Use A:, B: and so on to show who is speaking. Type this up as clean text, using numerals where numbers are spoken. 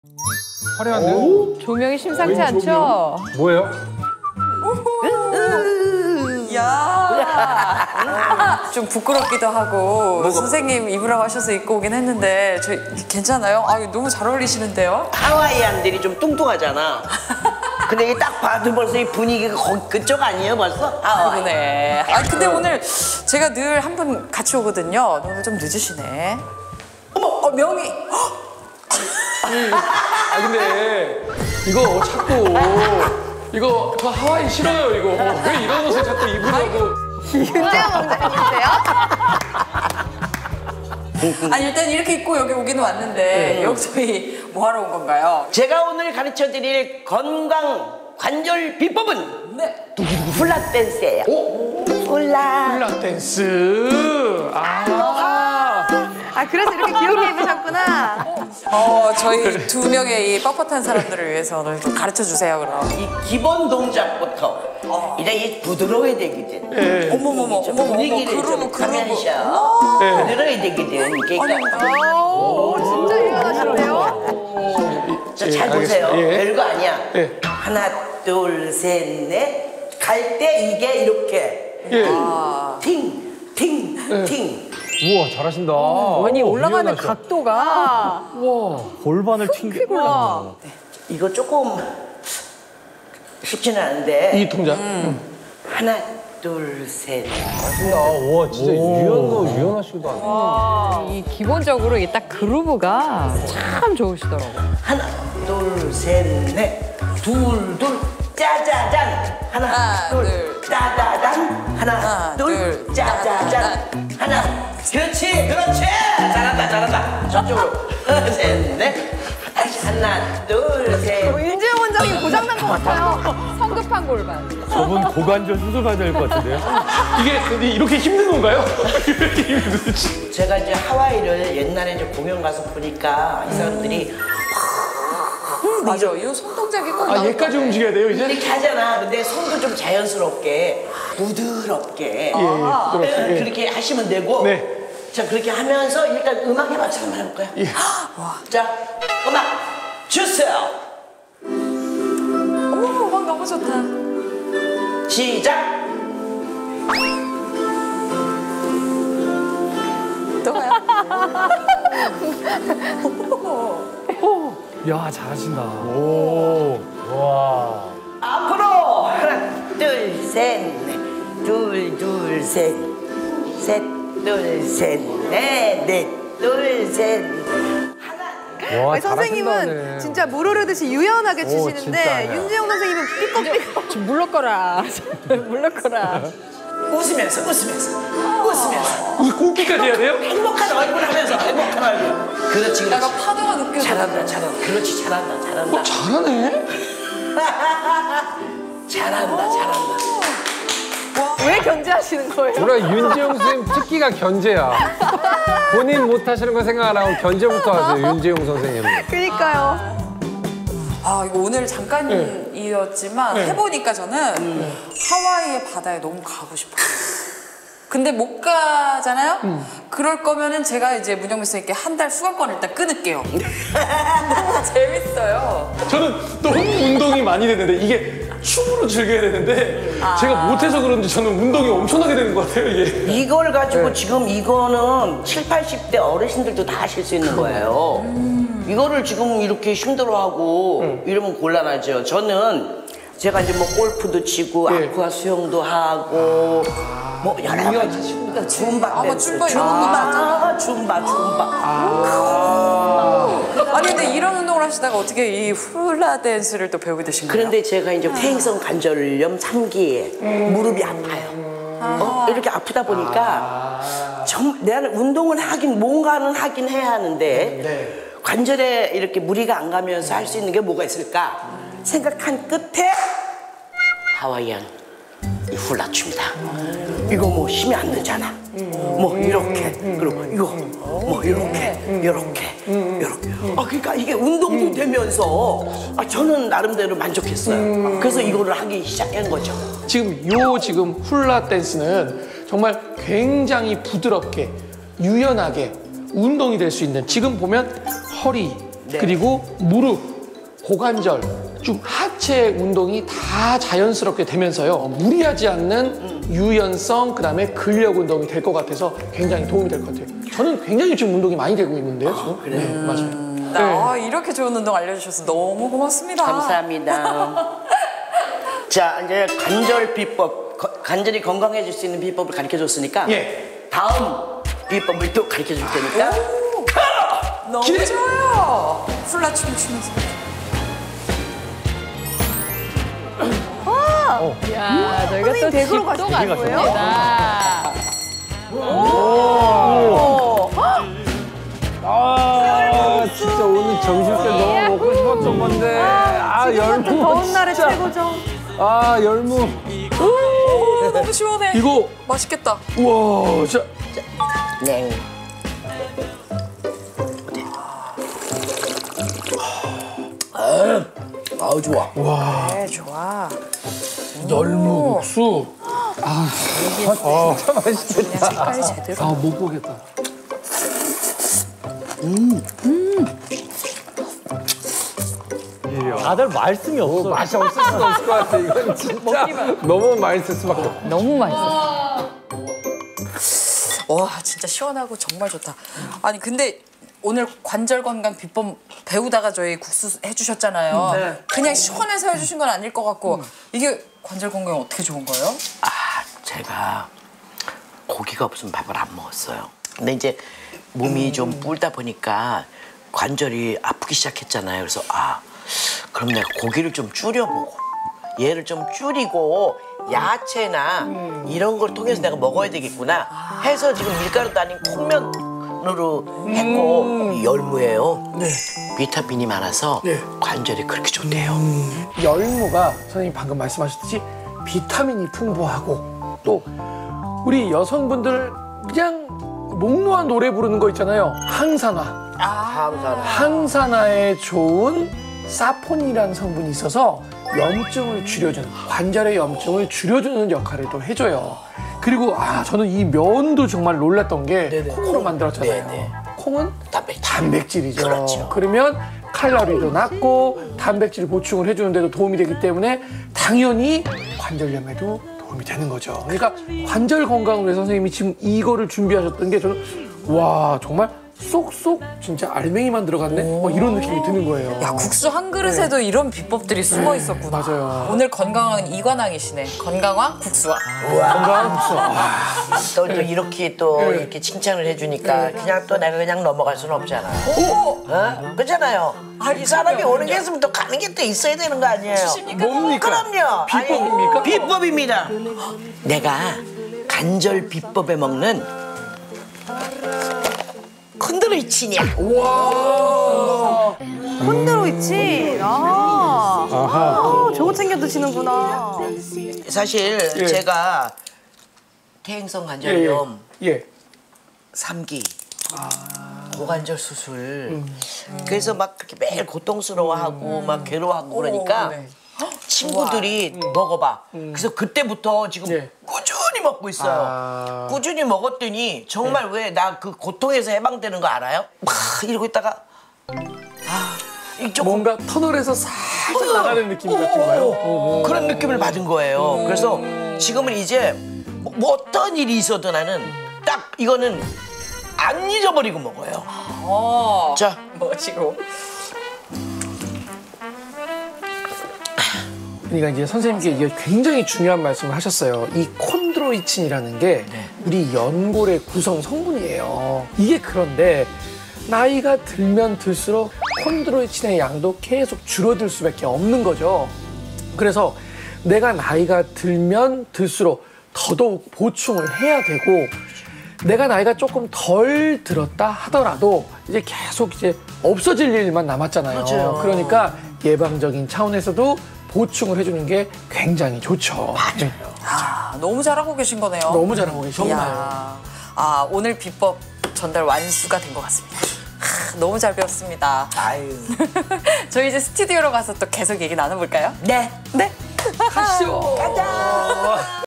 A: 화려한데요?
B: 조명이 심상치 않죠?
A: 뭐예요?
C: 야, 좀 부끄럽기도 하고 선생님 입으라고 하셔서 입고 오긴 했는데 저 괜찮아요? 아, 너무 잘 어울리시는데요?
D: 하와이안들이 좀 뚱뚱하잖아. 근데 이게 딱 봐도 벌써 이 분위기가 그쪽 아니에요 벌써? 하와이.
C: 그러네. 아, 근데 오늘 제가 늘 한 분 같이 오거든요. 오늘 좀 늦으시네. 어머, 명희.
A: 아 근데 이거 자꾸 이거 저 하와이 싫어요 이거 왜 이런 옷을 자꾸 입으려고.
B: 윤재영 원장님인데요?
C: 아니, 일단 이렇게 입고 여기 오기는 왔는데 여기 저희 뭐 하러 온 건가요?
D: 제가 오늘 가르쳐드릴 건강 관절 비법은
C: 네.
D: 훌라 댄스예요. 훌라.
A: 훌라 댄스.
B: 아, 그래서 이렇게 귀엽게 입으셨구나.
C: 저희 두 명의 이 뻣뻣한 사람들을 위해서 오늘 좀 가르쳐 주세요, 그럼.
D: 이 기본 동작부터 이제 이 부드러워야 되거든.
A: 예.
C: 어머머머, 어머머머,
D: 분위기를
C: 그루브,
D: 좀
C: 그루브.
D: 가면서 부드러워야 되거든. 그러니까
B: 오, 진짜 유연하신데요?
D: 자, 잘 보세요.
A: 알겠습니다. 예.
D: 별거 아니야.
A: 예.
D: 하나, 둘, 셋, 넷. 갈 때 이게 이렇게
A: 예.
D: 팅, 팅, 팅.
A: 우와 잘하신다.
B: 아니, 올라가는
A: 유연하셔.
B: 각도가.
A: 우와.
E: 골반을 튕겨.
B: 와.
D: 이거 조금 쉽지는 않은데.
A: 이 동작.
D: 하나, 둘, 셋.
E: 잘하신다. 와, 진짜 유연하시기도 하네.
B: 이 기본적으로 이 딱 그루브가 참 좋으시더라고요.
D: 하나, 둘, 셋, 넷. 둘, 둘, 짜자잔. 하나, 둘, 짜자잔. 하나, 둘, 짜자잔. 하나, 그렇지, 그렇지. 잘한다, 잘한다. 저쪽으로. 셋, 넷. 하나, 둘, 셋.
B: 윤재영 원장님 고장난 것 같아요. 성급한 골반.
E: 저분 고관절 수술받아야 될 것 같은데요?
A: 이게 근데 이렇게 힘든 건가요? 왜 이렇게 힘들지?
D: 제가 이제 하와이를 옛날에 이제 공연 가서 보니까 이 사람들이
C: 맞아, 이 손동작이 꼭
A: 아
C: 나올
A: 얘까지
C: 것 같아.
A: 움직여야 돼요 이제?
D: 이렇게 하잖아. 근데 손도 좀 자연스럽게 부드럽게
A: 부드럽게.
D: 그렇게 하시면 되고.
A: 네.
D: 자, 그렇게 하면서 일단 음악에 맞춰서 한번 해볼까요? 자, 음악 주세요.
C: 어머, 음악 너무 좋다.
D: 시작.
C: 또 가요?
E: 야, 잘하신다. 오. 와.
D: 앞으로 하나, 둘, 셋, 넷. 둘, 둘, 셋. 셋, 둘, 셋, 넷. 넷, 둘, 셋. 하나.
E: 와,
B: 아니, 선생님은
E: 잘하신다네.
B: 진짜 물 흐르듯이 유연하게 치시는데
E: 진짜네.
B: 윤재영 선생님은 삐걱삐걱 좀 물러거라. 물러거라.
D: 웃으면서, 웃으면서, 웃으면서.
A: 꿀기까지 해야 돼요?
D: 행복한 얼굴 하면서, 행복한 얼굴. 그렇지,
C: 약간
D: 그렇지.
C: 파도가 느껴져.
D: 잘한다, 잘한다. 그렇지, 잘한다, 잘한다.
A: 잘하네.
D: 잘한다, 잘한다.
B: 왜 견제하시는 거예요?
E: 우리가 윤지용 선생님 특기가 견제야. 본인 못하시는 거 생각 안 하고 견제부터 하세요, 윤지용 선생님은.
B: 그러니까요.
C: 아, 이거 오늘 잠깐이었지만 해보니까 저는 하와이의 바다에 너무 가고 싶어요. 근데 못 가잖아요? 그럴 거면은 제가 이제 문영민 선생님께 한 달 수강권을 일단 끊을게요. 너무 재밌어요.
A: 저는 너무 운동이 많이 되는데 이게 춤으로 즐겨야 되는데 제가 못해서 그런지 저는 운동이 엄청나게 되는 것 같아요 이게.
D: 이걸 가지고 지금 이거는 7, 80대 어르신들도 다 하실 수 있는 거예요. 이거를 지금 이렇게 힘들어하고 이러면 곤란하죠. 저는 제가 이제 뭐 골프도 치고 아쿠아 수영도 하고 뭐 여러 가지 줌바 댄스,
C: 줌바 이런 것도 많잖아.
D: 줌바.
C: 아니, 근데 이런 운동을 하시다가 어떻게 이 훌라 댄스를 또 배우게 되신 거예요?
D: 그런데 제가 이제 퇴행성 관절염 3기에 무릎이 아파요. 이렇게 아프다 보니까 내가 운동을 하긴 뭔가는 하긴 해야 하는데 관절에 이렇게 무리가 안 가면서 할 수 있는 게 뭐가 있을까 생각한 끝에 하와이안 이 훌라춤이다. 이거 뭐 힘이 안 들잖아. 뭐 이렇게 그리고 이거 뭐 이렇게. 그러니까 이게 운동도 되면서 저는 나름대로 만족했어요. 그래서 이거를 하기 시작한 거죠.
A: 지금 훌라 댄스는 정말 굉장히 부드럽게 유연하게 운동이 될 수 있는 지금 보면 허리, 그리고 무릎, 고관절, 좀 하체 운동이 다 자연스럽게 되면서요. 무리하지 않는 유연성, 그다음에 근력 운동이 될 것 같아서 굉장히 도움이 될 것 같아요. 저는 굉장히 지금 운동이 많이 되고 있는데요. 지금.
D: 그래요?
A: 네, 맞아요.
C: 아, 이렇게 좋은 운동 알려주셔서 너무 고맙습니다.
D: 감사합니다. 자, 이제 관절 비법, 관절이 건강해질 수 있는 비법을 가르쳐줬으니까
A: 예.
D: 다음 비법을 또 가르쳐줄 테니까
C: 너무 좋아요. 훌라춤 추면서.
B: 야, 저희가 또
F: 댁으로
B: 집도
F: 가시는
B: 갔습니다.
E: 아, 진짜 오늘 점심 때 너무 먹고 싶었던 건데. 아, 열무.
F: 더운 날에 최고죠.
E: 아, 열무.
C: 오, 너무 시원해.
A: 이거
C: 맛있겠다.
A: 우와, 진짜
D: 네. 아우 좋아.
C: 네, 좋아.
A: 열무 국수.
E: 진짜 맛있겠다.
C: 색깔이 제대로.
A: 아, 못 보겠다.
G: 다들 말씀이 없어.
E: 맛이 없을 수가 없을 것 같아. 이건 진짜 너무 맛있을 수밖에 없어.
B: 너무 맛있어.
C: 와, 진짜 시원하고 정말 좋다. 아니, 근데 오늘 관절 건강 비법 배우다가 저희 국수 해주셨잖아요.
D: 네.
C: 그냥 시원해서 해주신 건 아닐 것 같고 이게 관절 건강에 어떻게 좋은 거예요?
D: 아, 제가 고기가 없으면 밥을 안 먹었어요. 근데 이제 몸이 좀 불다 보니까 관절이 아프기 시작했잖아요. 그래서 그럼 내가 고기를 좀 줄여보고 얘를 좀 줄이고 야채나 이런 걸 통해서 내가 먹어야 되겠구나 해서 지금 밀가루도 아닌 콩면으로 했고 이 열무예요. 비타민이 많아서 관절이 그렇게 좋대요.
A: 열무가 선생님이 방금 말씀하셨듯이 비타민이 풍부하고 또 우리 여성분들 그냥 몽롱한 노래 부르는 거 있잖아요. 항산화. 항산화에 좋은 사포닌이라는 성분이 있어서 염증을 줄여주는, 관절의 염증을 줄여주는 역할을 또 해줘요. 그리고 저는 이 면도 정말 놀랐던 게 콩으로 만들었잖아요.
D: 네네.
A: 콩은 단백질이죠.
D: 그렇죠.
A: 그러면 칼로리도 낮고 단백질 보충을 해주는데도 도움이 되기 때문에 당연히 관절염에도 도움이 되는 거죠. 그러니까 관절 건강을 위해서 선생님이 지금 이거를 준비하셨던 게 저는 와 정말 쏙쏙 진짜 알맹이만 들어갔네? 뭐 이런 느낌이 드는 거예요.
C: 야, 국수 한 그릇에도 이런 비법들이 숨어 있었구나.
A: 맞아요.
C: 오늘 건강한 이관왕이시네. 건강왕 국수왕.
A: 건강한 국수.
D: 또 이렇게 이렇게 칭찬을 해주니까 그냥 또 내가 그냥 넘어갈 수는 없잖아. 그렇잖아요. 이 사람이 오는 게 있으면 또 가는 게 또 있어야 되는 거 아니에요?
A: 뭡니까?
D: 그럼요.
A: 비법입니까?
D: 비법입니다. 내가 관절 비법에 먹는 콘드로이친이야.
F: 콘드로이친. 저거 챙겨 드시는구나.
D: 사실 제가 퇴행성 관절염
A: 예.
D: 3기 고관절 수술 그래서 막 그렇게 매일 고통스러워하고 막 괴로워하고 그러니까 친구들이 먹어봐. 그래서 그때부터 지금
A: 예.
D: 꾸준히 먹고 있어요. 꾸준히 먹었더니 정말 왜 나 그 고통에서 해방되는 거 알아요? 막 이러고 있다가 조금
A: 뭔가 터널에서 살짝 나가는 느낌 같은가요?
D: 그런 느낌을 받은 거예요. 그래서 지금은 이제 뭐 어떤 일이 있어도 나는 딱 이거는 안 잊어버리고 먹어요. 자,
C: 멋지고.
A: 그러니까 이제 선생님께 이게 굉장히 중요한 말씀을 하셨어요. 이 콘드로이친이라는 게 우리 연골의 구성 성분이에요. 이게 그런데 나이가 들면 들수록 콘드로이친의 양도 계속 줄어들 수밖에 없는 거죠. 그래서 내가 나이가 들면 들수록 더더욱 보충을 해야 되고 내가 나이가 조금 덜 들었다 하더라도 이제 계속 이제 없어질 일만 남았잖아요.
D: 맞아요.
A: 그러니까 예방적인 차원에서도 보충을 해주는 게 굉장히 좋죠. 네.
C: 너무 잘하고 계신 거네요.
A: 너무 잘하고 계시죠.
C: 이야. 오늘 비법 전달 완수가 된 것 같습니다. 너무 잘 배웠습니다.
D: 아유.
C: 저희 이제 스튜디오로 가서 또 계속 얘기 나눠볼까요?
D: 네.
C: 네.
A: 가시죠.
D: 가자.